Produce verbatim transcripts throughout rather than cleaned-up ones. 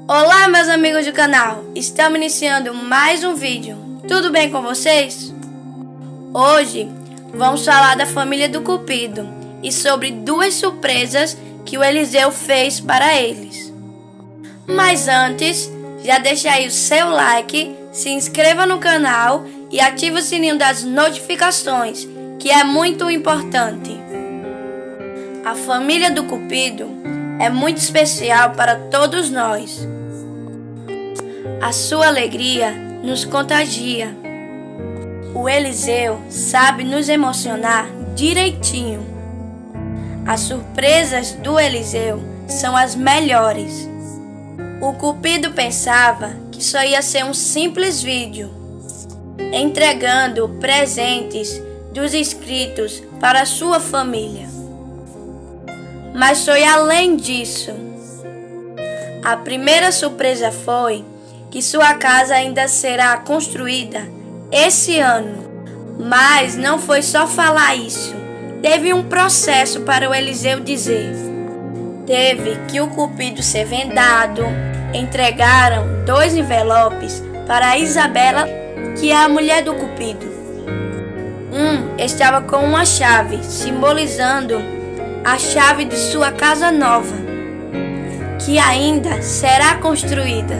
Olá, meus amigos do canal, estamos iniciando mais um vídeo. Tudo bem com vocês? Hoje vamos falar da família do Cupido e sobre duas surpresas que o Eliseu fez para eles. Mas antes, já deixa aí o seu like, se inscreva no canal e ative o sininho das notificações, que é muito importante. A família do Cupido é muito especial para todos nós. A sua alegria nos contagia. O Eliseu sabe nos emocionar direitinho. As surpresas do Eliseu são as melhores. O Cupido pensava que só ia ser um simples vídeo, entregando presentes dos inscritos para a sua família. Mas foi além disso. A primeira surpresa foi que sua casa ainda será construída esse ano. Mas não foi só falar isso. Teve um processo para o Eliseu dizer. Teve que o Cupido ser vendado. Entregaram dois envelopes para a Isabela, que é a mulher do Cupido. Um estava com uma chave, simbolizando a chave de sua casa nova, que ainda será construída.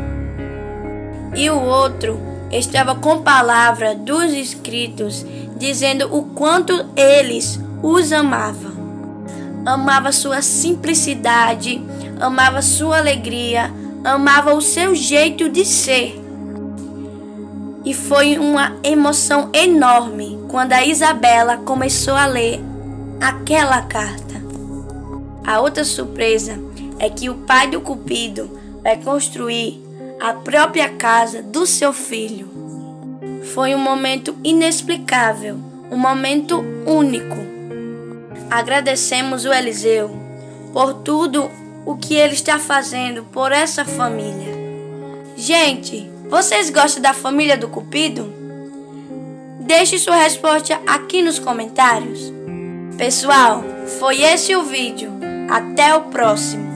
E o outro estava com palavra dos inscritos, dizendo o quanto eles os amavam. Amava sua simplicidade, amava sua alegria, amava o seu jeito de ser. E foi uma emoção enorme quando a Isabela começou a ler aquela carta. A outra surpresa é que o pai do Cupido vai construir a própria casa do seu filho. Foi um momento inexplicável, um momento único. Agradecemos o Eliseu por tudo o que ele está fazendo por essa família. Gente, vocês gostam da família do Cupido? Deixe sua resposta aqui nos comentários. Pessoal, foi esse o vídeo. Até o próximo.